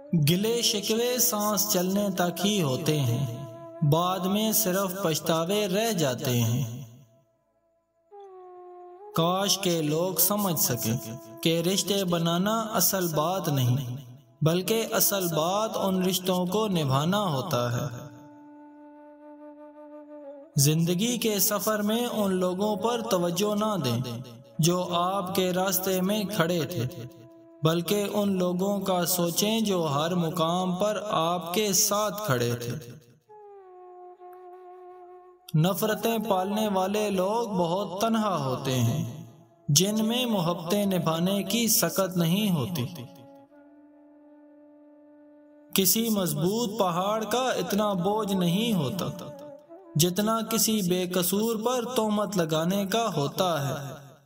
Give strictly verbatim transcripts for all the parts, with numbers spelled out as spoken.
گلے شکوے سانس چلنے تک ہی ہوتے ہیں، بعد میں صرف پچھتاوے رہ جاتے ہیں۔ کاش کہ لوگ سمجھ سکیں کہ رشتے بنانا اصل بات نہیں، بلکہ اصل بات ان رشتوں کو نبھانا ہوتا ہے۔ زندگی کے سفر میں ان لوگوں پر توجہ نہ دیں جو آپ کے راستے میں کھڑے تھے، بلکہ ان لوگوں کا سوچیں جو ہر مقام پر آپ کے ساتھ کھڑے تھے۔ نفرتیں پالنے والے لوگ بہت تنہا ہوتے ہیں، جن میں محبتیں نبھانے کی سکت نہیں ہوتی۔ کسی مضبوط پہاڑ کا اتنا بوجھ نہیں ہوتا جتنا کسی بے قصور پر تہمت لگانے کا ہوتا ہے۔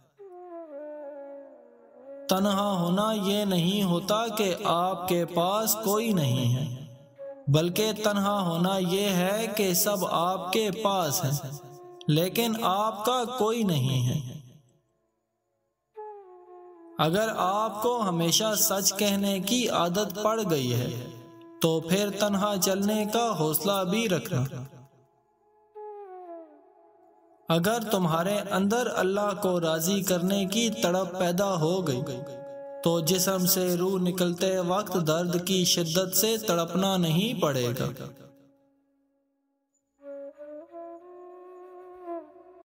تنہا ہونا یہ نہیں ہوتا کہ آپ کے پاس کوئی نہیں ہے، بلکہ تنہا ہونا یہ ہے کہ سب آپ کے پاس ہیں لیکن آپ کا کوئی نہیں ہے۔ اگر آپ کو ہمیشہ سچ کہنے کی عادت پڑ گئی ہے تو پھر تنہا چلنے کا حوصلہ بھی رکھنا۔ اگر تمہارے اندر اللہ کو راضی کرنے کی تڑپ پیدا ہو گئی تو جسم سے روح نکلتے وقت درد کی شدت سے تڑپنا نہیں پڑے گا۔